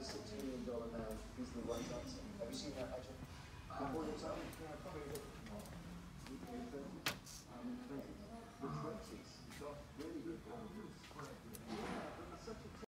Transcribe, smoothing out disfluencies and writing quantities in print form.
$6 million man easily runs out. Have you seen that, Ajay? Before your time? Yeah, probably.